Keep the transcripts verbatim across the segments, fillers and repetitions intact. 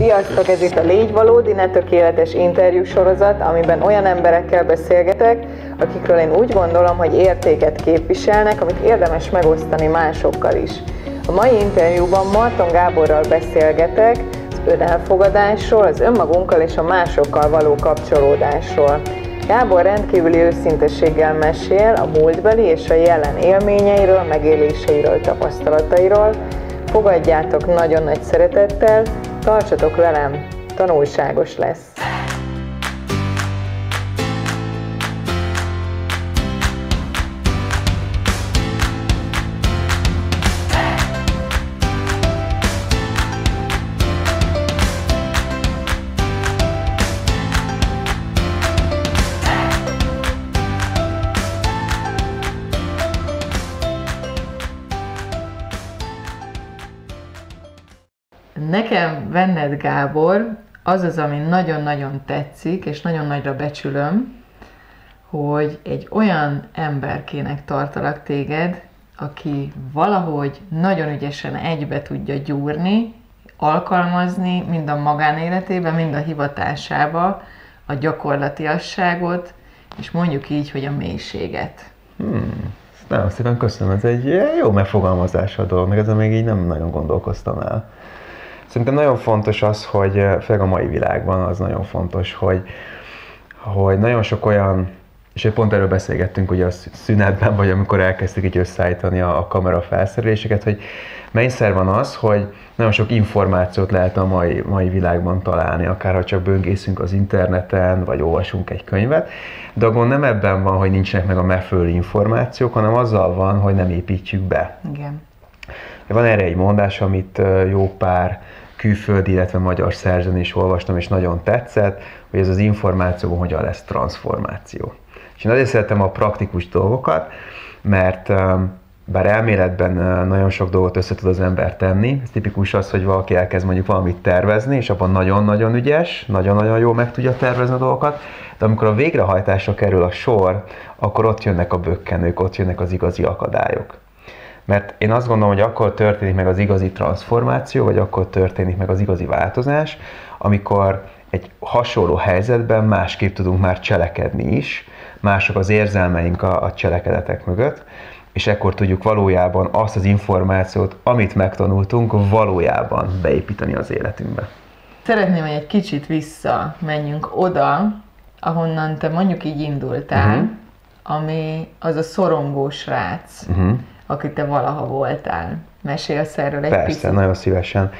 Sziasztok, ez itt a Légy Valódi, ne tökéletes interjú sorozat, amiben olyan emberekkel beszélgetek, akikről én úgy gondolom, hogy értéket képviselnek, amit érdemes megosztani másokkal is. A mai interjúban Marton Gáborral beszélgetek az önelfogadásról, az önmagunkkal és a másokkal való kapcsolódásról. Gábor rendkívüli őszintességgel mesél a múltbeli és a jelen élményeiről, megéléseiről, tapasztalatairól. Fogadjátok nagyon nagy szeretettel, tartsatok velem, tanulságos lesz! Nekem benned, Gábor, az az, ami nagyon-nagyon tetszik, és nagyon nagyra becsülöm, hogy egy olyan emberkének tartalak téged, aki valahogy nagyon ügyesen egybe tudja gyúrni, alkalmazni mind a magánéletében, mind a hivatásába a gyakorlatiasságot, és mondjuk így, hogy a mélységet. Hmm. Nagyon szépen köszönöm, ez egy jó megfogalmazás a dolog, meg ezzel még így nem nagyon gondolkoztam el. Szerintem nagyon fontos az, hogy főleg a mai világban az nagyon fontos, hogy, hogy nagyon sok olyan, és pont erről beszélgettünk ugye a szünetben, vagy amikor elkezdtük így összeállítani a, a kamera felszereléseket, hogy mennyiszer van az, hogy nagyon sok információt lehet a mai, mai világban találni, akár ha csak böngészünk az interneten, vagy olvasunk egy könyvet, de a gond nem ebben van, hogy nincsenek meg a megfelelő információk, hanem azzal van, hogy nem építjük be. Igen. Van erre egy mondás, amit jó pár külföldi, illetve magyar szerzőn is olvastam, és nagyon tetszett, hogy ez az információban hogyan lesz transformáció. És én azért szeretem a praktikus dolgokat, mert bár elméletben nagyon sok dolgot össze tud az ember tenni, ez tipikus az, hogy valaki elkezd mondjuk valamit tervezni, és abban nagyon-nagyon ügyes, nagyon-nagyon jól meg tudja tervezni a dolgokat, de amikor a végrehajtásra kerül a sor, akkor ott jönnek a bökkenők, ott jönnek az igazi akadályok. Mert én azt gondolom, hogy akkor történik meg az igazi transformáció, vagy akkor történik meg az igazi változás, amikor egy hasonló helyzetben másképp tudunk már cselekedni is, mások az érzelmeink a, a cselekedetek mögött, és ekkor tudjuk valójában azt az információt, amit megtanultunk, valójában beépíteni az életünkbe. Szeretném, hogy egy kicsit vissza menjünk oda, ahonnan te mondjuk így indultál, uh-huh. ami az a szorongó srác. Uh-huh. aki te valaha voltál. Mesélsz erről egy Persze, picit? Persze, nagyon szívesen.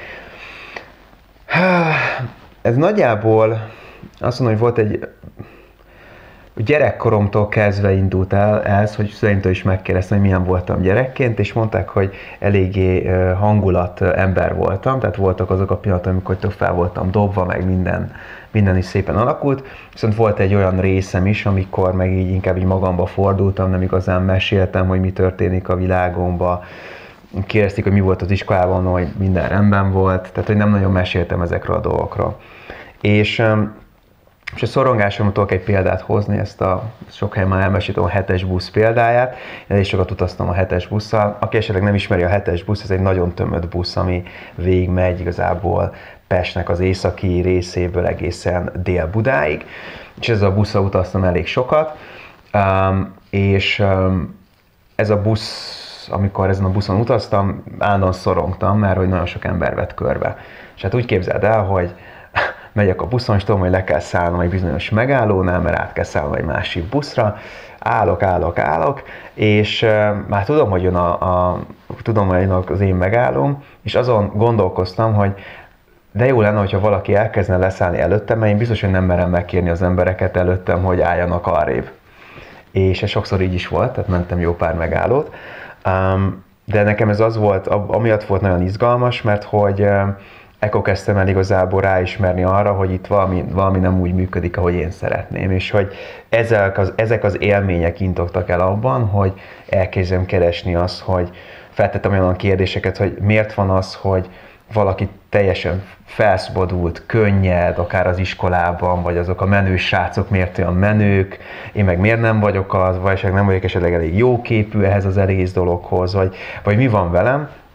Ez nagyjából azt mondom, hogy volt egy gyerekkoromtól kezdve indult el ez, hogy szüleimtől is megkérdeztem, hogy milyen voltam gyerekként, és mondták, hogy eléggé hangulat ember voltam, tehát voltak azok a pillanatok, amikor tök fel voltam dobva, meg minden, minden is szépen alakult, viszont volt egy olyan részem is, amikor meg így inkább így magamba fordultam, nem igazán meséltem, hogy mi történik a világomban, kérdezték, hogy mi volt az iskolában, hogy minden rendben volt, tehát hogy nem nagyon meséltem ezekről a dolgokról. És És a szorongásomtól egy példát hozni, ezt a sok helyen már elmeséltem a hetes busz példáját. Én is sokat utaztam a hetes busszal. Aki esetleg nem ismeri a hetes busz, ez egy nagyon tömött busz, ami végigmegy igazából Pestnek az északi részéből egészen Dél-Budáig. És ezzel a busszal utaztam elég sokat. És ez a busz, amikor ezen a buszon utaztam, állandóan szorongtam, mert hogy nagyon sok ember vett körbe. És hát úgy képzeld el, hogy megyek a buszon, és tudom, hogy le kell szállnom egy bizonyos megállónál, mert át kell szállnom egy másik buszra. Állok, állok, állok, és uh, már tudom, hogy jön a, a, tudom, hogy jön az én megállóm, és azon gondolkoztam, hogy de jó lenne, hogyha valaki elkezdne leszállni előttem, mert én biztos, hogy nem merem megkérni az embereket előttem, hogy álljanak arrébb. És ez sokszor így is volt, tehát mentem jó pár megállót. Um, de nekem ez az volt, amiatt volt nagyon izgalmas, mert hogy uh, ekkor kezdtem el igazából ráismerni arra, hogy itt valami, valami nem úgy működik, ahogy én szeretném, és hogy ezek az, ezek az élmények intottak el abban, hogy elkezdjem keresni azt, hogy feltettem olyan kérdéseket, hogy miért van az, hogy valaki teljesen felszabadult, könnyed, akár az iskolában, vagy azok a menő srácok miért olyan menők, én meg miért nem vagyok az, vagy esetleg nem vagyok esetleg elég jóképű ehhez az egész dologhoz, vagy, vagy mi van velem.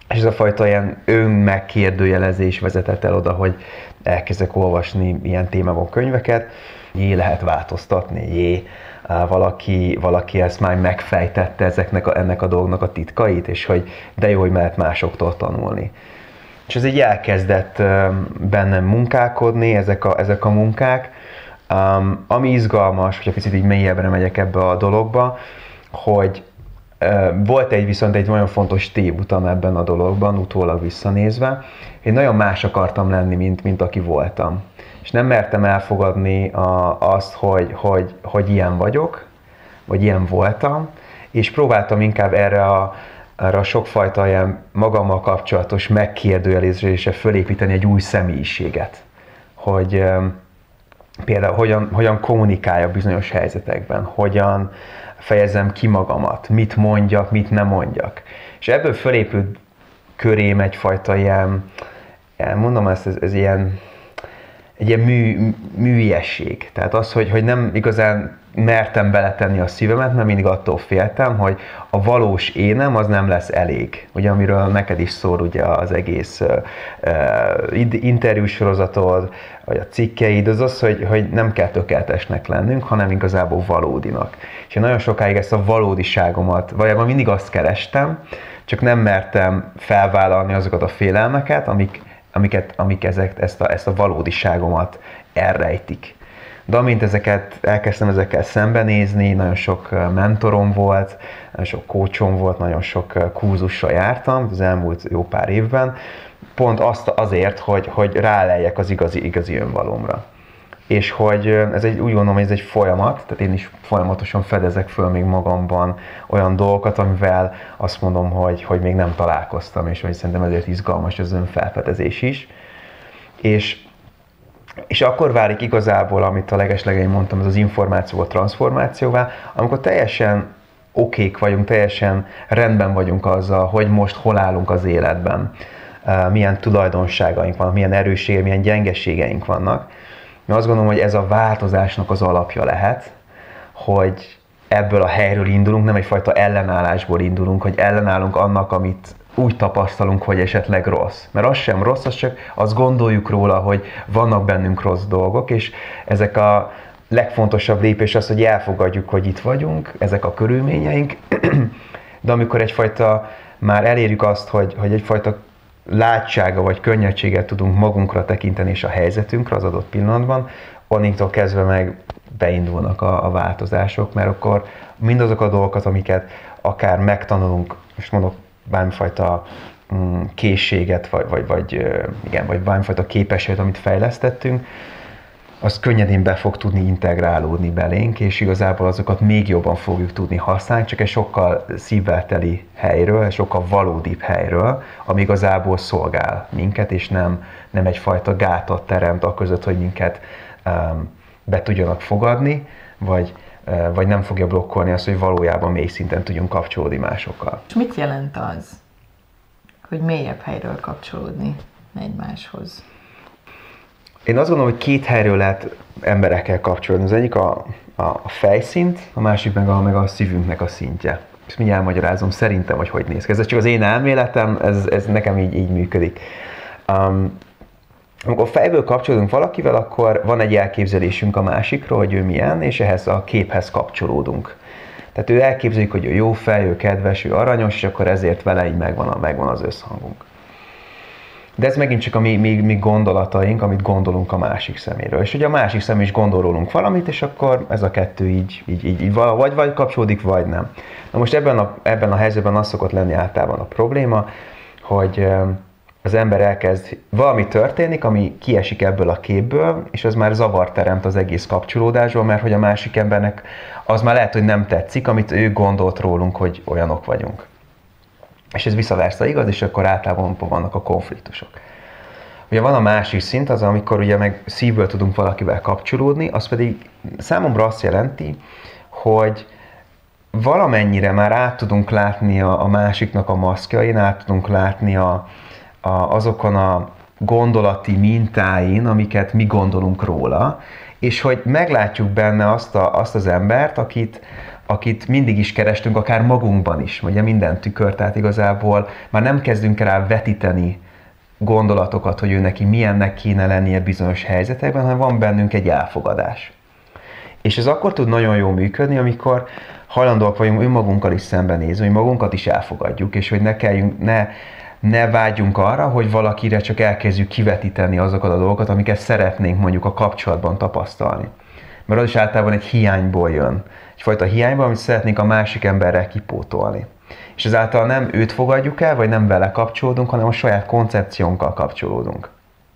És ez a fajta ilyen önmegkérdőjelezés vezetett el oda, hogy elkezdek olvasni ilyen témában könyveket, jé, lehet változtatni, jé, valaki, valaki ezt már megfejtette ezeknek a, ennek a dolgnak a titkait, és hogy de jó, hogy lehet másoktól tanulni. És ez így elkezdett bennem munkálkodni, ezek a, ezek a munkák, um, ami izgalmas, hogyha picit így mélyebbre megyek ebbe a dologba, hogy volt egy viszont egy nagyon fontos tévutam ebben a dologban, utólag visszanézve. Én nagyon más akartam lenni, mint, mint aki voltam. És nem mertem elfogadni a, azt, hogy, hogy, hogy ilyen vagyok, vagy ilyen voltam, és próbáltam inkább erre a, erre a sokfajta ilyen magammal kapcsolatos megkérdőjelezésre fölépíteni egy új személyiséget. Hogy például hogyan, hogyan kommunikáljak bizonyos helyzetekben, hogyan fejezem ki magamat, mit mondjak, mit nem mondjak. És ebből fölépült körém egyfajta ilyen, mondom ezt, ez, ez ilyen, egy ilyen mű, műiesség. Tehát az, hogy, hogy nem igazán mertem beletenni a szívemet, mert mindig attól féltem, hogy a valós énem az nem lesz elég. Ugye, amiről neked is szól ugye az egész uh, uh, interjúsorozatod, vagy a cikkeid, az az, hogy, hogy nem kell tökéletesnek lennünk, hanem igazából valódinak. És én nagyon sokáig ezt a valódiságomat, valójában mindig azt kerestem, csak nem mertem felvállalni azokat a félelmeket, amik, amiket, amik ezek, ezt, a, ezt a valódiságomat elrejtik. De amint ezeket, elkezdtem ezekkel szembenézni, nagyon sok mentorom volt, nagyon sok coachom volt, nagyon sok kurzussal jártam az elmúlt jó pár évben, pont azt azért, hogy, hogy ráleljek az igazi, igazi önvalomra. És hogy ez egy, úgy gondolom, hogy ez egy folyamat, tehát én is folyamatosan fedezek föl még magamban olyan dolgokat, amivel azt mondom, hogy, hogy még nem találkoztam, és hogy szerintem ezért izgalmas az önfelfedezés is. És És akkor válik igazából, amit a legeslegején mondtam, ez az információval transformációvá, amikor teljesen okék vagyunk, teljesen rendben vagyunk azzal, hogy most hol állunk az életben, milyen tulajdonságaink vannak, milyen erősségeink, milyen gyengeségeink vannak. Én azt gondolom, hogy ez a változásnak az alapja lehet, hogy ebből a helyről indulunk, nem egyfajta ellenállásból indulunk, hogy ellenállunk annak, amit úgy tapasztalunk, hogy esetleg rossz. Mert az sem rossz, az csak azt gondoljuk róla, hogy vannak bennünk rossz dolgok, és ezek a legfontosabb lépés az, hogy elfogadjuk, hogy itt vagyunk, ezek a körülményeink, de amikor egyfajta, már elérjük azt, hogy, hogy egyfajta látsága vagy könnyedséget tudunk magunkra tekinteni és a helyzetünkre az adott pillanatban, onnantól kezdve meg beindulnak a, a változások, mert akkor mindazok a dolgokat, amiket akár megtanulunk, most mondok, bármifajta mm, készséget, vagy, vagy, vagy, igen, vagy bármifajta képességet, amit fejlesztettünk, az könnyedén be fog tudni integrálódni belénk, és igazából azokat még jobban fogjuk tudni használni, csak egy sokkal szívvel teli helyről, egy sokkal valódibb helyről, ami igazából szolgál minket, és nem, nem egyfajta gátat teremt a között, hogy minket um, be tudjanak fogadni, vagy vagy nem fogja blokkolni azt, hogy valójában mély szinten tudjunk kapcsolódni másokkal. És mit jelent az, hogy mélyebb helyről kapcsolódni egymáshoz? Én azt gondolom, hogy két helyről lehet emberekkel kapcsolódni. Az egyik a, a, a fejszint, a másik meg a, meg a szívünknek a szintje. Ezt mindjárt elmagyarázom szerintem, hogy hogy néz ki. Ez csak az én elméletem, ez, ez nekem így, így működik. Um, Amikor fejből kapcsolódunk valakivel, akkor van egy elképzelésünk a másikról, hogy ő milyen, és ehhez a képhez kapcsolódunk. Tehát ő elképzeljük, hogy ő jó fej, ő kedves, ő aranyos, és akkor ezért vele így megvan, a, megvan az összhangunk. De ez megint csak a mi, mi, mi gondolataink, amit gondolunk a másik szeméről. És ugye a másik személy is gondol rólunk valamit, és akkor ez a kettő így, így, így, így vagy, vagy kapcsolódik, vagy nem. Na most ebben a, ebben a helyzetben az szokott lenni általában a probléma, hogy az ember elkezd, valami történik, ami kiesik ebből a képből, és az már zavart teremt az egész kapcsolódásból, mert hogy a másik embernek az már lehet, hogy nem tetszik, amit ő gondolt rólunk, hogy olyanok vagyunk. És ez visszaversa igaz, és akkor általában vannak a konfliktusok. Ugye van a másik szint, az, amikor ugye meg szívből tudunk valakivel kapcsolódni, az pedig számomra azt jelenti, hogy valamennyire már át tudunk látni a, a másiknak a maszkjain, át tudunk látni a A, azokon a gondolati mintáin, amiket mi gondolunk róla, és hogy meglátjuk benne azt, a, azt az embert, akit, akit mindig is kerestünk, akár magunkban is, ugye minden tükör, tehát igazából már nem kezdünk rá vetíteni gondolatokat, hogy ő neki milyennek kéne lennie bizonyos helyzetekben, hanem van bennünk egy elfogadás. És ez akkor tud nagyon jól működni, amikor hajlandóak vagyunk önmagunkkal is szembenézni, hogy magunkat is elfogadjuk, és hogy ne, kelljünk, ne, ne vágyjunk arra, hogy valakire csak elkezdjük kivetíteni azokat a dolgokat, amiket szeretnénk mondjuk a kapcsolatban tapasztalni. Mert az is általában egy hiányból jön. Egyfajta hiányból, amit szeretnénk a másik emberrel kipótolni. És ezáltal nem őt fogadjuk el, vagy nem vele kapcsolódunk, hanem a saját koncepciónkkal kapcsolódunk.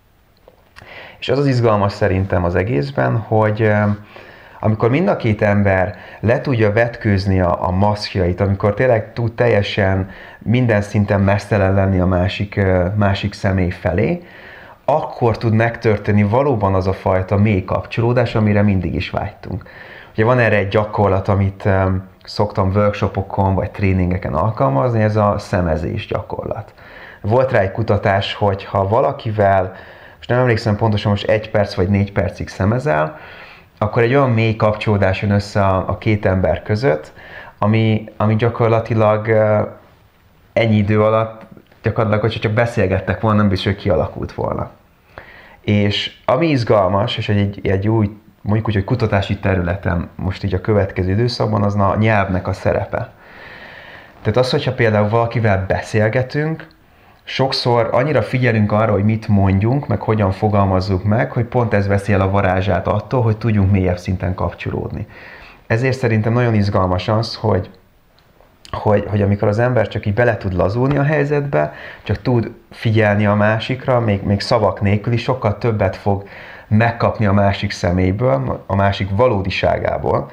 És az az izgalmas szerintem az egészben, hogy amikor mind a két ember le tudja vetkőzni a, a maszkjait, amikor tényleg tud teljesen minden szinten meztelen lenni a másik, másik személy felé, akkor tud megtörténni valóban az a fajta mély kapcsolódás, amire mindig is vágytunk. Ugye van erre egy gyakorlat, amit um, szoktam workshopokon vagy tréningeken alkalmazni, ez a szemezés gyakorlat. Volt rá egy kutatás, hogy ha valakivel, most nem emlékszem pontosan, most egy perc vagy négy percig szemezel, akkor egy olyan mély kapcsolódás jön össze a, a két ember között, ami, ami gyakorlatilag uh, ennyi idő alatt, gyakorlatilag, hogyha csak beszélgettek volna, nem biztos, hogy kialakult volna. És ami izgalmas, és egy, egy új, mondjuk úgy, hogy kutatási területen most így a következő időszakban, az a nyelvnek a szerepe. Tehát az, hogyha például valakivel beszélgetünk, sokszor annyira figyelünk arra, hogy mit mondjunk, meg hogyan fogalmazzuk meg, hogy pont ez veszi el a varázsát attól, hogy tudjunk mélyebb szinten kapcsolódni. Ezért szerintem nagyon izgalmas az, hogy Hogy, hogy amikor az ember csak így bele tud lazulni a helyzetbe, csak tud figyelni a másikra, még, még szavak nélkül is sokkal többet fog megkapni a másik személyből, a másik valódiságából,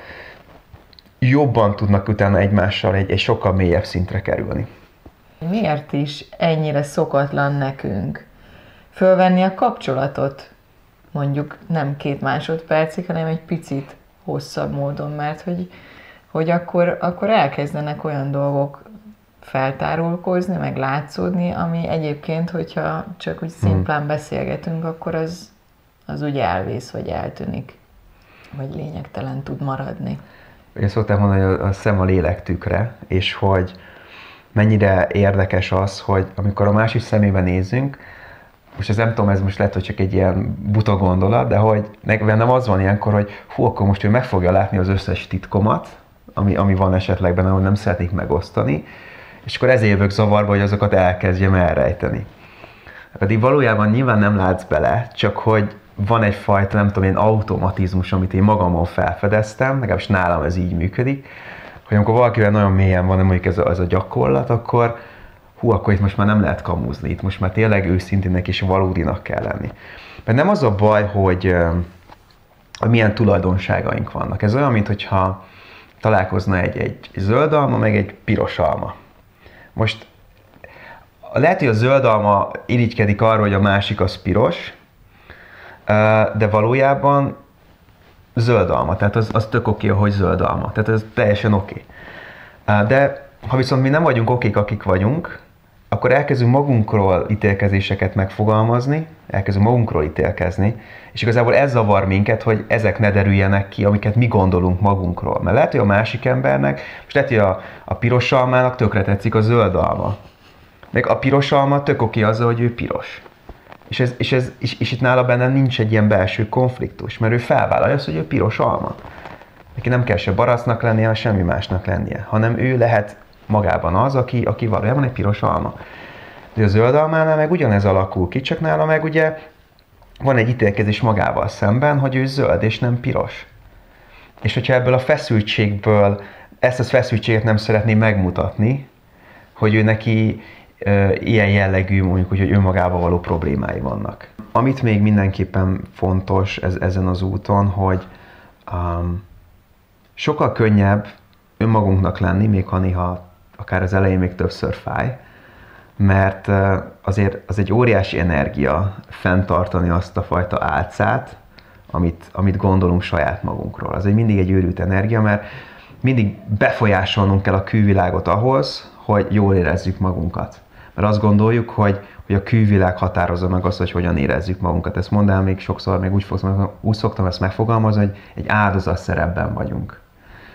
jobban tudnak utána egymással egy, egy sokkal mélyebb szintre kerülni. Miért is ennyire szokatlan nekünk fölvenni a kapcsolatot, mondjuk nem két másodpercig, hanem egy picit hosszabb módon, mert hogy hogy akkor, akkor elkezdenek olyan dolgok feltárulkozni, meg látszódni, ami egyébként, hogyha csak úgy szimplán beszélgetünk, akkor az, az úgy elvész, vagy eltűnik, vagy lényegtelen tud maradni. Én szoktam mondani, hogy a szem a lélek tükre, és hogy mennyire érdekes az, hogy amikor a másik szemébe nézünk, most ez nem tudom, ez most lehet, hogy csak egy ilyen buta gondolat, de hogy nekem az van ilyenkor, hogy hú, akkor most ő meg fogja látni az összes titkomat, Ami, ami van esetleg benne, ahol nem szeretnék megosztani, és akkor ezért jövök zavarba, hogy azokat elkezdjem elrejteni. Pedig valójában nyilván nem látsz bele, csak hogy van egyfajta, nem tudom én, automatizmus, amit én magamon felfedeztem, legalábbis nálam ez így működik, hogy amikor valakivel nagyon mélyen van, mondjuk ez a, ez a gyakorlat, akkor hú, akkor itt most már nem lehet kamuzni, itt most már tényleg őszintének és valódinak kell lenni. Mert nem az a baj, hogy, hogy milyen tulajdonságaink vannak. Ez olyan, mintha találkozna egy, egy zöld alma, meg egy piros alma. Most lehet, hogy a zöld alma irigykedik arra, hogy a másik az piros, de valójában zöld alma, tehát az, az tök oké, hogy zöld alma, tehát ez teljesen oké. De ha viszont mi nem vagyunk okék, akik vagyunk, akkor elkezdünk magunkról ítélkezéseket megfogalmazni, elkezdünk magunkról ítélkezni, és igazából ez zavar minket, hogy ezek ne derüljenek ki, amiket mi gondolunk magunkról. Mert lehet, hogy a másik embernek, most lehet, hogy a, a piros almának tökre tetszik a zöld alma. Meg a piros alma tök oké azzal, hogy ő piros. És, ez, és, ez, és, és itt nála benne nincs egy ilyen belső konfliktus, mert ő felvállalja azt, hogy ő piros alma. Neki nem kell se baracnak lennie, semmi másnak lennie, hanem ő lehet magában az, aki, aki valójában egy piros alma. De a zöld almánál meg ugyanez alakul ki, csak nála meg ugye van egy ítélkezés magával szemben, hogy ő zöld és nem piros. És hogyha ebből a feszültségből ezt a feszültséget nem szeretné megmutatni, hogy ő neki e, ilyen jellegű, mondjuk, hogy önmagával való problémái vannak. Amit még mindenképpen fontos ez, ezen az úton, hogy um, sokkal könnyebb önmagunknak lenni, még ha néha akár az elején még többször fáj, mert azért az egy óriási energia fenntartani azt a fajta álcát, amit, amit gondolunk saját magunkról. Az egy mindig egy őrült energia, mert mindig befolyásolnunk kell a külvilágot ahhoz, hogy jól érezzük magunkat. Mert azt gondoljuk, hogy, hogy a külvilág határozza meg azt, hogy hogyan érezzük magunkat. Ezt mondd el még sokszor, még úgy, fogsz, úgy szoktam ezt megfogalmazni, hogy egy áldozat szerepben vagyunk.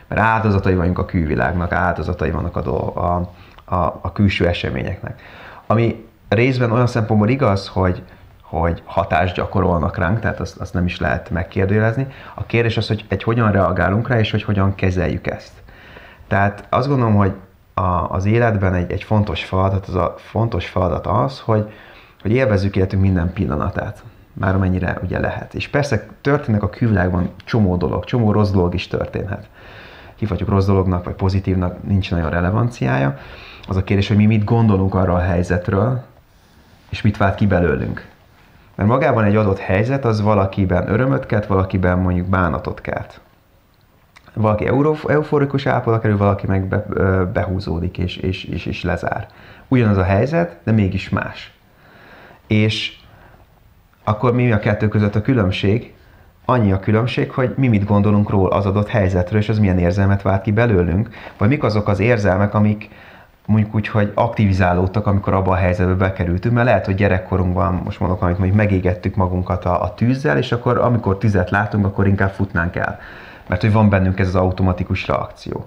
Mert áldozatai vagyunk a külvilágnak, áldozatai vannak a, a, a, a külső eseményeknek. Ami részben olyan szempontból igaz, hogy, hogy hatást gyakorolnak ránk, tehát azt, azt nem is lehet megkérdőjelezni. A kérdés az, hogy egy hogyan reagálunk rá, és hogy hogyan kezeljük ezt. Tehát azt gondolom, hogy a, az életben egy, egy fontos feladat, az a fontos feladat az, hogy, hogy élvezzük életünk minden pillanatát, már amennyire ugye lehet. És persze történnek a külvilágban csomó dolog, csomó rossz dolog is történhet. Hívhatjuk rossz dolognak, vagy pozitívnak, nincs nagyon relevanciája. Az a kérdés, hogy mi mit gondolunk arra a helyzetről, és mit vált ki belőlünk. Mert magában egy adott helyzet, az valakiben örömöt kelt, valakiben mondjuk bánatot kelt. Valaki euforikus állapotba kerül, valaki meg be, behúzódik és, és, és, és lezár. Ugyanaz a helyzet, de mégis más. És akkor mi a kettő között a különbség? Annyi a különbség, hogy mi mit gondolunk róla az adott helyzetről, és az milyen érzelmet vált ki belőlünk, vagy mik azok az érzelmek, amik mondjuk úgy, hogy aktivizálódtak, amikor abba a helyzetbe bekerültünk, mert lehet, hogy gyerekkorunkban, most mondok, amit mondjuk megégettük magunkat a, a tűzzel, és akkor amikor tüzet látunk, akkor inkább futnánk el. Mert hogy van bennünk ez az automatikus reakció.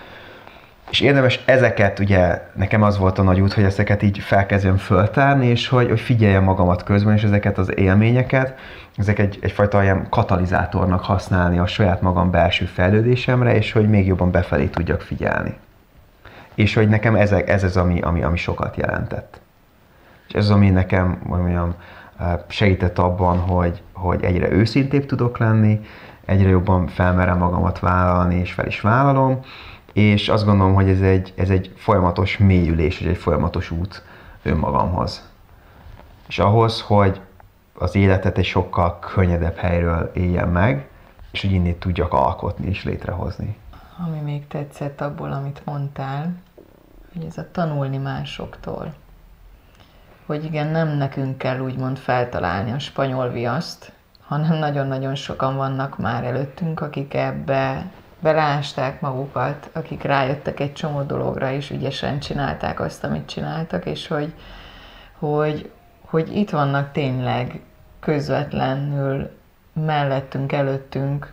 És érdemes ezeket, ugye nekem az volt a nagy út, hogy ezeket így felkezdjem föltárni, és hogy, hogy figyeljem magamat közben, és ezeket az élményeket, ezek egy, egyfajta ilyen katalizátornak használni a saját magam belső fejlődésemre, és hogy még jobban befelé tudjak figyelni. És hogy nekem ez, ez az, ami, ami, ami sokat jelentett. És ez az, ami nekem mondjam, segített abban, hogy, hogy egyre őszintébb tudok lenni, egyre jobban felmerem magamat vállalni, és fel is vállalom, és azt gondolom, hogy ez egy, ez egy folyamatos mélyülés, egy folyamatos út önmagamhoz. És ahhoz, hogy az életet egy sokkal könnyedebb helyről éljem meg, és hogy innét tudjak alkotni és létrehozni. Ami még tetszett abból, amit mondtál, hogy ez a tanulni másoktól. Hogy igen, nem nekünk kell úgymond feltalálni a spanyol viaszt, hanem nagyon-nagyon sokan vannak már előttünk, akik ebbe beleásták magukat, akik rájöttek egy csomó dologra, és ügyesen csinálták azt, amit csináltak, és hogy, hogy, hogy itt vannak tényleg közvetlenül mellettünk, előttünk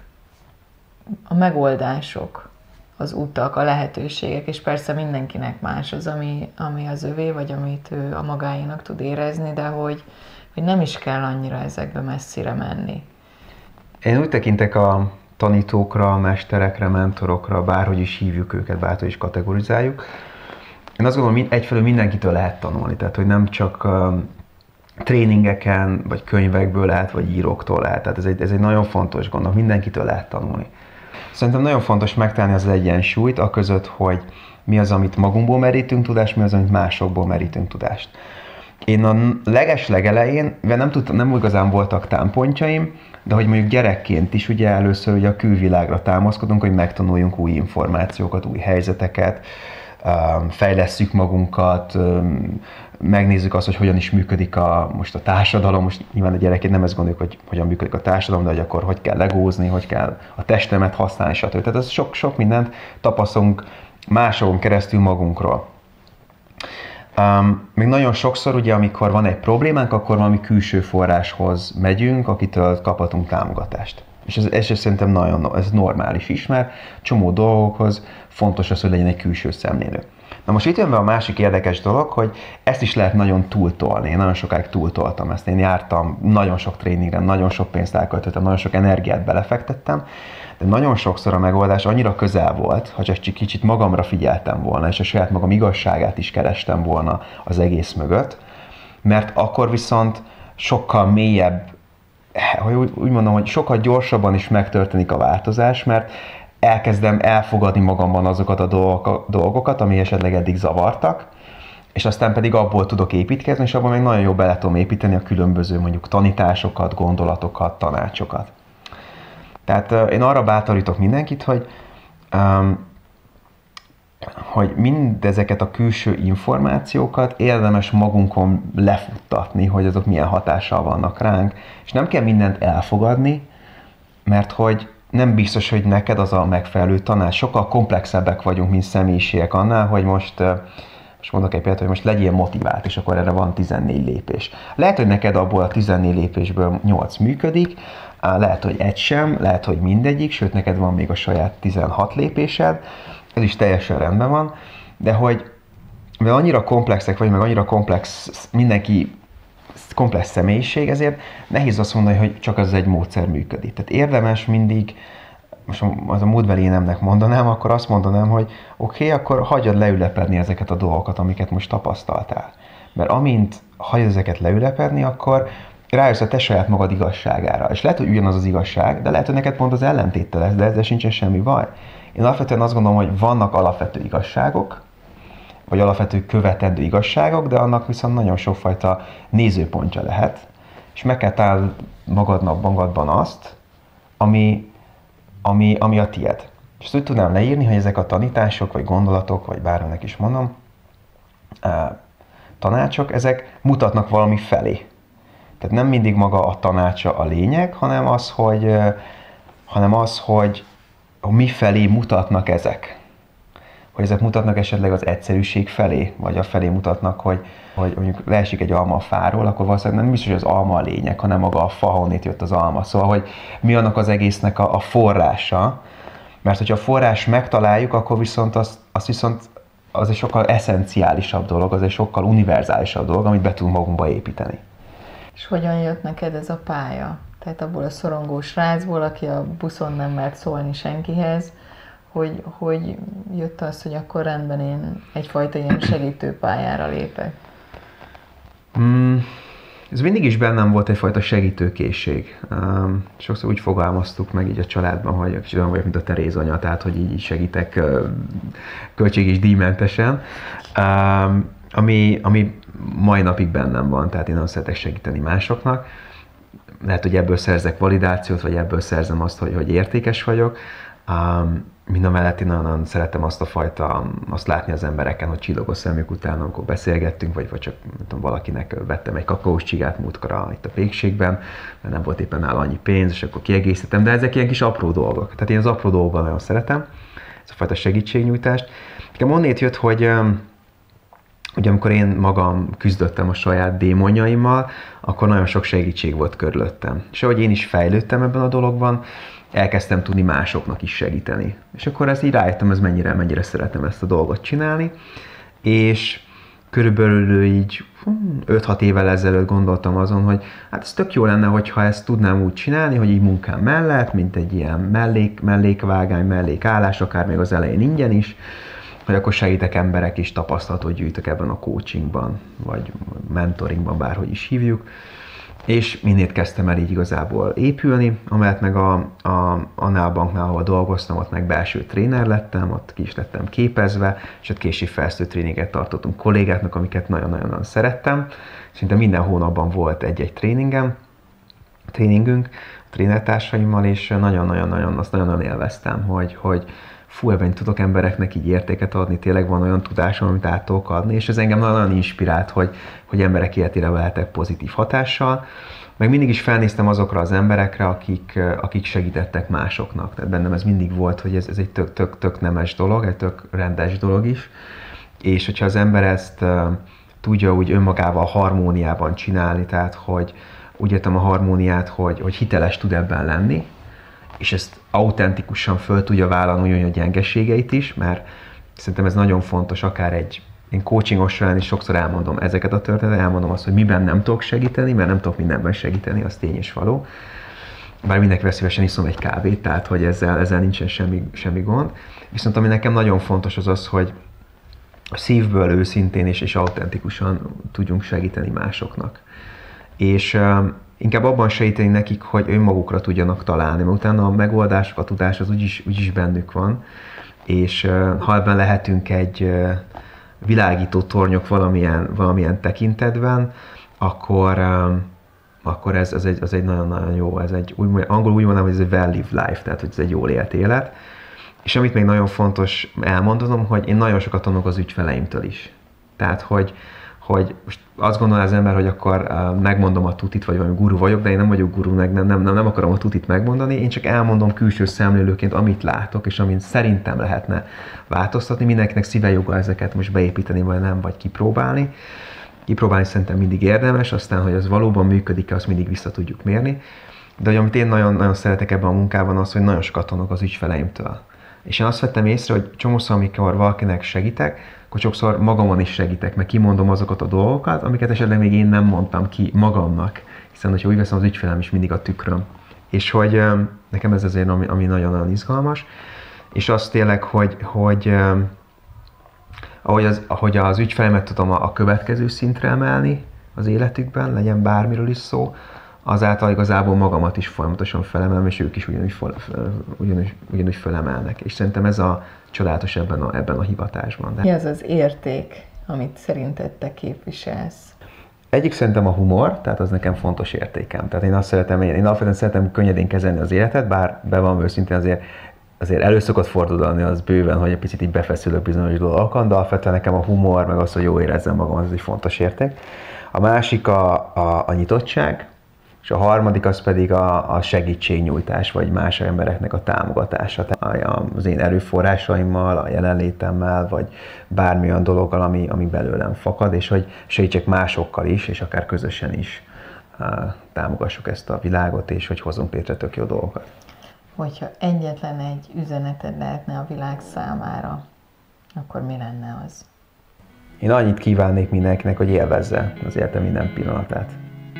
a megoldások, az utak, a lehetőségek, és persze mindenkinek más az, ami, ami az övé, vagy amit ő a magáénak tud érezni, de hogy, hogy nem is kell annyira ezekbe messzire menni. Én úgy tekintek a tanítókra, mesterekre, mentorokra, bárhogy is hívjuk őket, bárhogy is kategorizáljuk. Én azt gondolom, hogy egyfelől mindenkitől lehet tanulni, tehát hogy nem csak um, tréningeken, vagy könyvekből lehet, vagy íróktól lehet. Tehát ez egy, ez egy nagyon fontos gondol, mindenkitől lehet tanulni. Szerintem nagyon fontos megtalálni az egyensúlyt, aközött, hogy mi az, amit magunkból merítünk tudást, mi az, amit másokból merítünk tudást. Én a leges-legelején, nem, tudtam, nem igazán voltak támpontjaim, de hogy mondjuk gyerekként is ugye először ugye a külvilágra támaszkodunk, hogy megtanuljunk új információkat, új helyzeteket, fejlesszük magunkat, megnézzük azt, hogy hogyan is működik a, most a társadalom, most nyilván a gyerekként nem ezt gondoljuk, hogy hogyan működik a társadalom, de hogy akkor hogy kell legózni, hogy kell a testemet használni, stb. Tehát ez sok, sok mindent tapasztalunk másokon keresztül magunkról. Um, még nagyon sokszor, ugye, amikor van egy problémánk, akkor valami külső forráshoz megyünk, akitől kaphatunk támogatást. És ez, ez szerintem nagyon, ez normális is, mert csomó dolgokhoz fontos az, hogy legyen egy külső szemlélő. Na most itt jön be a másik érdekes dolog, hogy ezt is lehet nagyon túltolni. Én nagyon sokáig túltoltam ezt. Én jártam nagyon sok tréningre, nagyon sok pénzt elköltöttem, nagyon sok energiát belefektettem, de nagyon sokszor a megoldás annyira közel volt, ha csak kicsit magamra figyeltem volna, és a saját magam igazságát is kerestem volna az egész mögött, mert akkor viszont sokkal mélyebb, hogy úgy mondom, hogy sokkal gyorsabban is megtörténik a változás, mert elkezdem elfogadni magamban azokat a dolgokat, ami esetleg eddig zavartak, és aztán pedig abból tudok építkezni, és abban még nagyon jól bele tudom építeni a különböző mondjuk tanításokat, gondolatokat, tanácsokat. Tehát uh, én arra bátorítok mindenkit, hogy, um, hogy mindezeket a külső információkat érdemes magunkon lefuttatni, hogy azok milyen hatással vannak ránk, és nem kell mindent elfogadni, mert hogy nem biztos, hogy neked az a megfelelő tanács. Sokkal komplexebbek vagyunk, mint személyiségek annál, hogy most uh, és mondok egy példát, hogy most legyél motivált, és akkor erre van tizennégy lépés. Lehet, hogy neked abból a tizennégy lépésből nyolc működik, lehet, hogy egy sem, lehet, hogy mindegyik, sőt, neked van még a saját tizenhat lépésed, ez is teljesen rendben van, de hogy mivel annyira komplexek vagy, meg annyira komplex, mindenki komplex személyiség, ezért nehéz azt mondani, hogy csak az egy módszer működik. Tehát érdemes mindig, most az a múltbeli énemnek mondanám, akkor azt mondanám, hogy oké, okay, akkor hagyjad leülepedni ezeket a dolgokat, amiket most tapasztaltál. Mert amint hagyod ezeket leülepedni, akkor rájössz a te saját magad igazságára. És lehet, hogy ugyanaz az igazság, de lehet, hogy neked pont az ellentéte lesz, de ezzel sincsen semmi baj. Én alapvetően azt gondolom, hogy vannak alapvető igazságok, vagy alapvető követendő igazságok, de annak viszont nagyon sokfajta nézőpontja lehet, és meg kell találni magadnak magadban azt, ami, ami, ami a tied. És ezt úgy tudnám leírni, hogy ezek a tanítások, vagy gondolatok, vagy bárminek is mondom, tanácsok, ezek mutatnak valami felé. Tehát nem mindig maga a tanácsa a lényeg, hanem az, hogy, hanem az, hogy mi felé mutatnak ezek. Hogy ezek mutatnak esetleg az egyszerűség felé, vagy a felé mutatnak, hogy, hogy mondjuk leesik egy alma a fáról, akkor valószínűleg nem biztos, hogy az alma a lényeg, hanem maga a fa, honnét jött az alma. Szóval, hogy mi annak az egésznek a, a forrása, mert hogyha a forrás megtaláljuk, akkor viszont az, az viszont az egy sokkal eszenciálisabb dolog, az egy sokkal univerzálisabb dolog, amit be tudunk magunkba építeni. És hogyan jött neked ez a pálya? Tehát abból a szorongó srácból, aki a buszon nem mert szólni senkihez, hogy, hogy jött az, hogy akkor rendben én egyfajta ilyen segítőpályára lépek? Mm, ez mindig is bennem volt egyfajta segítőkészség. Um, sokszor úgy fogalmaztuk meg így a családban, hogy kicsit olyan vagyok, mint a Teréz anya, tehát hogy így segítek uh, költség és díjmentesen. Um, ami, ami mai napig bennem van, tehát én nagyon szeretek segíteni másoknak. Lehet, hogy ebből szerzek validációt, vagy ebből szerzem azt, hogy, hogy értékes vagyok. Um, Mindamellett én nagyon szeretem azt a fajta, azt látni az embereken, hogy csillogó szemük után, amikor beszélgettünk, vagy, vagy csak tudom, valakinek vettem egy kakaós csigát múltkor itt a pékségben, mert nem volt éppen nála annyi pénz, és akkor kiegészítettem, de ezek ilyen kis apró dolgok. Tehát én az apró dolgokban nagyon szeretem, ez a fajta segítségnyújtást. Nekem onnét jött, hogy ugye amikor én magam küzdöttem a saját démonjaimmal, akkor nagyon sok segítség volt körülöttem. És ahogy én is fejlődtem ebben a dologban, elkezdtem tudni másoknak is segíteni. És akkor ezt így rájöttem, ez mennyire, mennyire szeretem ezt a dolgot csinálni. És körülbelül így öt-hat évvel ezelőtt gondoltam azon, hogy hát ez tök jó lenne, hogyha ezt tudnám úgy csinálni, hogy így munkám mellett, mint egy ilyen mellék, mellékvágány, mellékállás, akár még az elején ingyen is, hogy akkor segítek emberek is, tapasztalatot gyűjtök ebben a coachingban, vagy mentoringban, bárhogy is hívjuk. És innét kezdtem el így igazából épülni, amellett meg a, a, annál a banknál, ahol dolgoztam, ott meg belső tréner lettem, ott ki is lettem képezve, és ott készségfejlesztő tréninget tartottunk kollégáknak, amiket nagyon-nagyon szerettem. Szinte minden hónapban volt egy-egy tréningem, tréningünk a trénertársaimmal, és nagyon-nagyon-nagyon azt nagyon-nagyon élveztem, hogy, hogy fú, ebben tudok embereknek így értéket adni, tényleg van olyan tudásom, amit át tudok adni, és ez engem nagyon inspirált, hogy, hogy emberek életére lehetek pozitív hatással. Meg mindig is felnéztem azokra az emberekre, akik, akik segítettek másoknak. Tehát bennem ez mindig volt, hogy ez, ez egy tök, tök, tök nemes dolog, egy tök rendes dolog is. És hogyha az ember ezt uh, tudja úgy önmagával harmóniában csinálni, tehát hogy úgy értem a harmóniát, hogy, hogy hiteles tud ebben lenni, és ezt autentikusan föl tudja vállalni olyan a gyengeségeit is, mert szerintem ez nagyon fontos, akár egy én coachingos során is sokszor elmondom ezeket a történeteket, elmondom azt, hogy miben nem tudok segíteni, mert nem tudok mindenben segíteni, az tény és való. Bár mindenkivel szívesen iszom egy kávét, tehát hogy ezzel, ezzel nincsen semmi, semmi gond. Viszont ami nekem nagyon fontos az az, hogy a szívből őszintén és, és autentikusan tudjunk segíteni másoknak. És um, inkább abban segíteni nekik, hogy önmagukra tudjanak találni, mert utána a megoldások, a tudás az úgyis, úgyis bennük van, és uh, ha ebben lehetünk egy uh, világító tornyok valamilyen, valamilyen tekintetben, akkor, um, akkor ez, ez, egy, ez egy nagyon-nagyon jó, ez egy, úgy, angolul úgy mondanám, hogy ez egy well-lived life, tehát hogy ez egy jól élt élet. És amit még nagyon fontos elmondanom, hogy én nagyon sokat tanulok az ügyfeleimtől is. Tehát, hogy hogy most azt gondolja az ember, hogy akkor megmondom a tutit, vagy valami guru vagyok, de én nem vagyok guru, meg nem, nem, nem, nem akarom a tutit megmondani, én csak elmondom külső szemlélőként, amit látok, és amit szerintem lehetne változtatni. Mindenkinek szíve joga ezeket most beépíteni, vagy nem, vagy kipróbálni. Kipróbálni szerintem mindig érdemes, aztán, hogy az valóban működik-e, azt mindig vissza tudjuk mérni. De hogy amit én nagyon, nagyon szeretek ebben a munkában az, hogy nagyon sokat tanulok az ügyfeleimtől. És én azt vettem észre, hogy csomószor, amikor valakinek segítek, akkor sokszor magamon is segítek, meg kimondom azokat a dolgokat, amiket esetleg még én nem mondtam ki magamnak. Hiszen, hogyha úgy veszem, az ügyfelem is mindig a tükröm. És hogy nekem ez azért, ami, ami nagyon-nagyon izgalmas. És az tényleg, hogy, hogy ahogy az, ahogy az ügyfelemet tudom a, a következő szintre emelni az életükben, legyen bármiről is szó, azáltal igazából magamat is folyamatosan felemelem, és ők is ugyanúgy, ugyanúgy, ugyanúgy felemelnek. És szerintem ez a csodálatos ebben a, ebben a hivatásban. De... Mi az az érték, amit szerinted te képviselsz? Egyik szerintem a humor, tehát az nekem fontos értékem. Tehát én azt szeretem, én, én alapvetően szeretem könnyedén kezelni az életet, bár be van őszintén azért, azért elő szokott fordulni az bőven, hogy egy picit így befeszülök bizonyos dolgokon, de alapvetően nekem a humor, meg az, hogy jól érezzem magam, az egy fontos érték. A másik a, a, a nyitottság, és a harmadik az pedig a, a segítségnyújtás, vagy más embereknek a támogatása. Tehát az én erőforrásaimmal, a jelenlétemmel, vagy bármilyen dologgal, ami, ami belőlem fakad, és hogy segítsek másokkal is, és akár közösen is uh, támogassuk ezt a világot, és hogy hozunk létre tök jó dolgokat. Hogyha egyetlen egy üzeneted lehetne a világ számára, akkor mi lenne az? Én annyit kívánnék mindenkinek, hogy élvezze az élete minden pillanatát.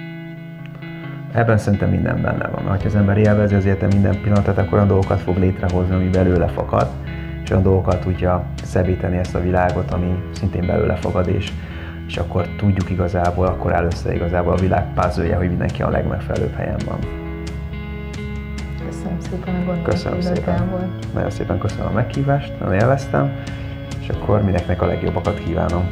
Ebben szerintem minden benne van. Ha az ember élvezi az élete minden pillanatát, akkor olyan dolgokat fog létrehozni, ami belőle fakad, és olyan dolgokat tudja szebíteni ezt a világot, ami szintén belőle fakad, és, és akkor tudjuk igazából, akkor áll össze igazából a világ puzzle-je, hogy mindenki a legmegfelelőbb helyen van. Köszönöm szépen a gondolatot. Köszönöm szépen. Nagyon szépen köszönöm a meghívást, nagyon élveztem, és akkor mindenkinek a legjobbakat kívánom.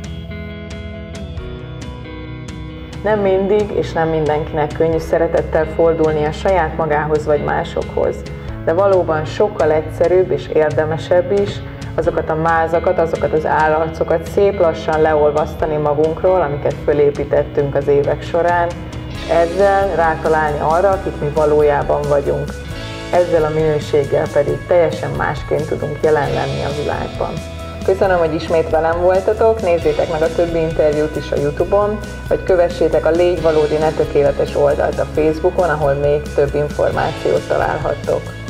Nem mindig és nem mindenkinek könnyű szeretettel fordulni a saját magához vagy másokhoz, de valóban sokkal egyszerűbb és érdemesebb is azokat a mázakat, azokat az állarcokat szép lassan leolvasztani magunkról, amiket fölépítettünk az évek során, és ezzel rátalálni arra, akik mi valójában vagyunk. Ezzel a minőséggel pedig teljesen másként tudunk jelen lenni a világban. Köszönöm, hogy ismét velem voltatok, nézzétek meg a többi interjút is a YouTube-on, vagy kövessétek a Légy Valódi Ne Tökéletes oldalt a Facebookon, ahol még több információt találhattok.